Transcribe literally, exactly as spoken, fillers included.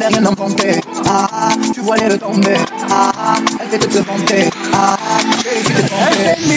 n'avais rien inventé. Ah, tu voulais le tomber. Ah, elle fait que te vanter. Ah, chérie, tu t'es trompé.